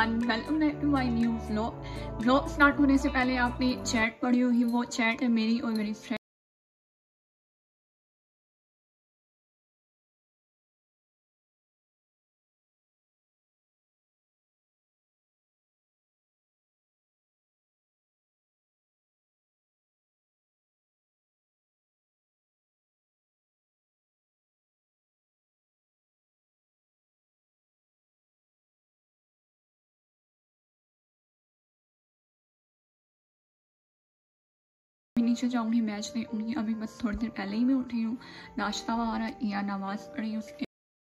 Everyone, welcome back to my new vlog start होने से पहले आपने चैट पढ़ी होगी, वो चैट है मेरी और मेरी फ्रेंड नीचे जाऊंगी, मैच देखूंगी। अभी बस थोड़ी देर पहले ही मैं उठी हूँ, नाश्ता वगैरह या नमाज पढ़ी उसके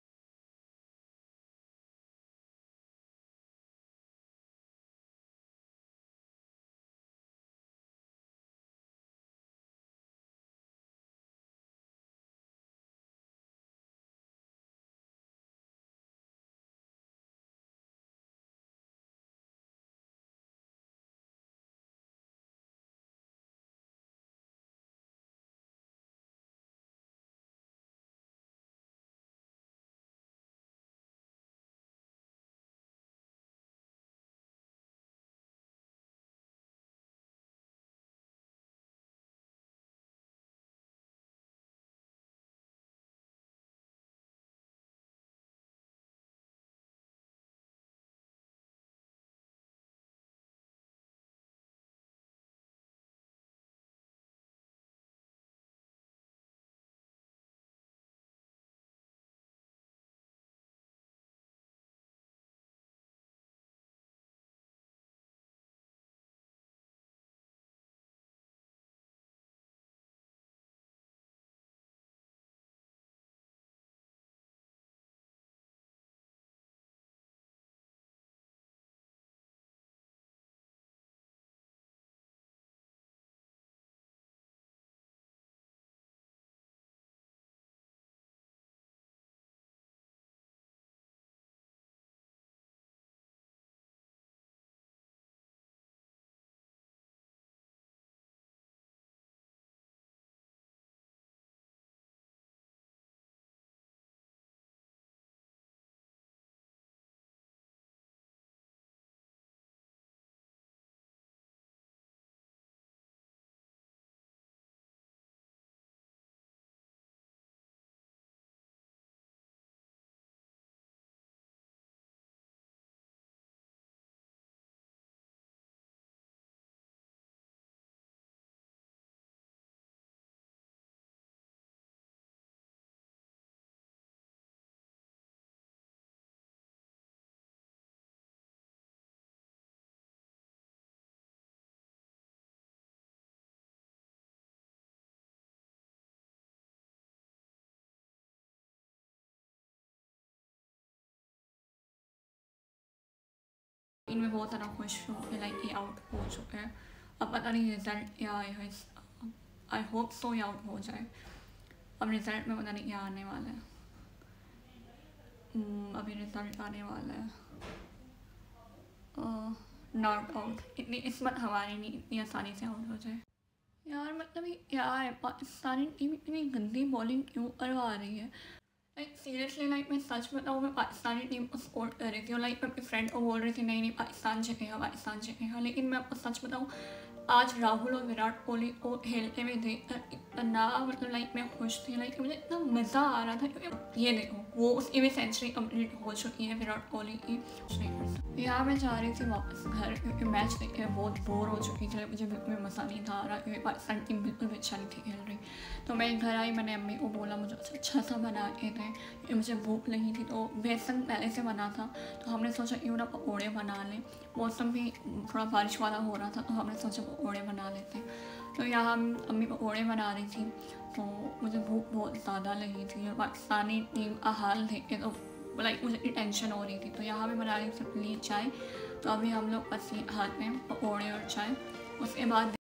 इनमें बहुत ज़्यादा खुश हूँ कि लाइक ये आउट हो चुके हैं। अब पता नहीं रिजल्ट क्या आएगा, आई होप सो ये आउट हो जाए। अब रिजल्ट में पता नहीं क्या आने वाला है। अभी रिजल्ट आने वाला है, नॉट आउट। इतनी किस्मत हमारी नहीं इतनी आसानी से आउट हो जाए। यार मतलब ये क्या है, पाकिस्तानी टीम इतनी गंदी बॉलिंग क्यों करवा रही है। लाइक सीरियसली, लाइक मैं सच बताऊँ, मैं पाकिस्तानी टीम को सपोर्ट कर रही थी और लाइक मैं अपने फ्रेंड को बोल रही थी नहीं नहीं पाकिस्तान जीतेगा पाकिस्तान जीतेगा। लेकिन मैं आपको सच बताऊँ, आज राहुल और विराट कोहली को खेलते में देखकर इतना मतलब लाइक मैं खुश थी। लाइक मुझे इतना मज़ा आ रहा था क्योंकि ये देखो वो उसकी भी सेंचुरी कंप्लीट हो चुकी है विराट कोहली की। यार मैं चाह रही थी वापस घर क्योंकि मैच देख के बहुत बोर हो चुकी थी। मुझे बिल्कुल मज़ा नहीं था आ रहा क्योंकि पाकिस्तान टीम बिल्कुल भी अच्छा नहीं थी खेल रही। तो मैं घर आई, मैंने अम्मी को बोला मुझे अच्छा सा बना के थे क्योंकि मुझे भूख लगी थी। तो बेसन पहले से बना था तो हमने सोचा क्यों ना पकौड़े बना लें। मौसम भी थोड़ा बारिश वाला हो रहा था तो हमने सोचा पकौड़े बना लेते हैं। तो यहाँ अम्मी पकौड़े बना रही थी तो मुझे भूख बहुत ज़्यादा लगी थी और पाकिस्तानी टीम का हाल देख के तो लाइक मुझे टेंशन हो रही थी। तो यहाँ भी बना रही थी अपने लिए चाय। तो अभी हम लोग बस हाथ में पकौड़े और चाय, उसके बाद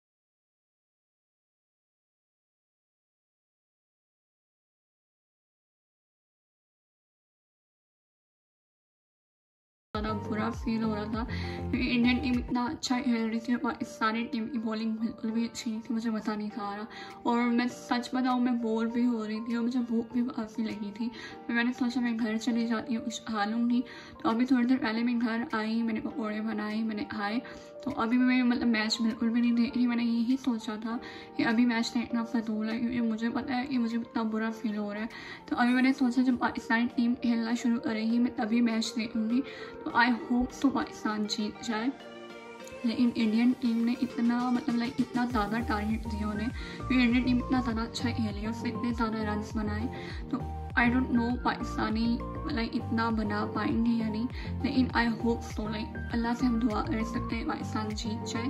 ज़्यादा बुरा फील हो रहा था क्योंकि इंडियन टीम इतना अच्छा खेल रही थी और पाकिस्तानी टीम की बॉलिंग बिल्कुल भी अच्छी नहीं थी, मुझे मज़ा नहीं था आ रहा। और मैं सच बताऊँ, मैं बोर भी हो रही थी और मुझे भूख भी काफ़ी लगी थी। फिर मैंने सोचा मैं घर चली जाती हूँ, कुछ खा लूँगी। तो अभी थोड़ी देर पहले मैं घर आई, मैंने पकौड़े बनाए, मैंने खाए। तो अभी मैं मतलब मैच बिल्कुल भी नहीं देख रही। मैंने यही सोचा था कि अभी मैच देखना फजूल है क्योंकि मुझे पता है कि मुझे इतना बुरा फील हो रहा है। तो अभी मैंने सोचा जब पाकिस्तानी टीम खेलना शुरू करेगी मैं तभी मैच देखूँगी। तो आई होप तो पाकिस्तान जीत जाए। लेकिन इंडियन टीम ने इतना मतलब इतना ज़्यादा टारगेट दिया उन्हें क्योंकि इंडियन टीम इतना ज़्यादा अच्छा खेली, उसने इतने ज़्यादा रन बनाए। तो आई डोंट नो पाकिस्तानी इतना बना पाएंगे या नहीं, लेकिन आई होप सो। अल्लाह से हम दुआ कर सकते हैं पाकिस्तान जीत जाए।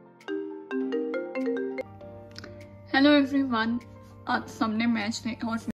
हेलो एवरीवन, आज सबने मैच देखा और